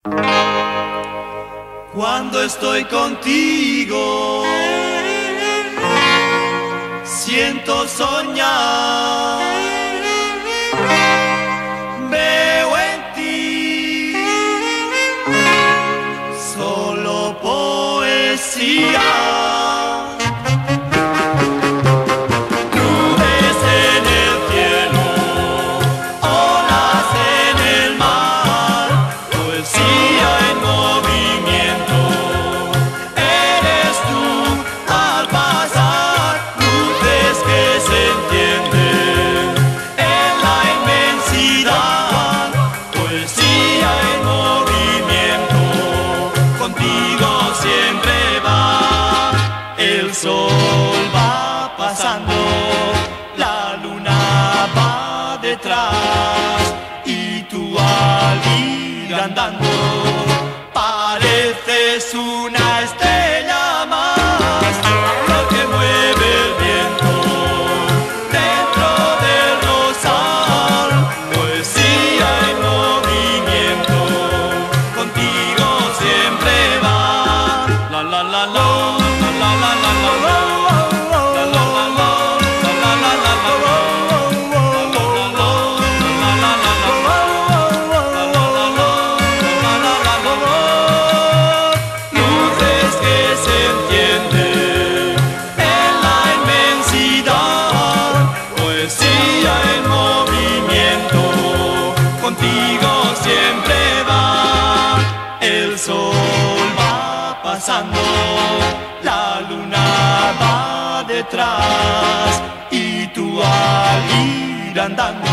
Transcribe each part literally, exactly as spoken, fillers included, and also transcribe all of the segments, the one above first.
Cuando estoy contigo, siento soñar, veo en ti solo poesía. El sol va pasando, la luna va detrás y tú al ir andando pareces una estrella más, lo que mueve el viento dentro del rosal. Poesía en movimiento, contigo siempre va. La la la la. Contigo siempre va, el sol va pasando, la luna va detrás y tú al ir andando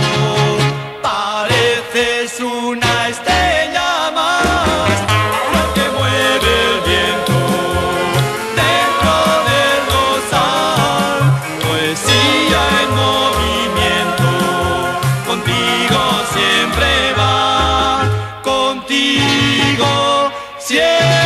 pareces una estrella más, lo que mueve el viento dentro del rosal. Poesía en movimiento, contigo siempre va, contigo siempre.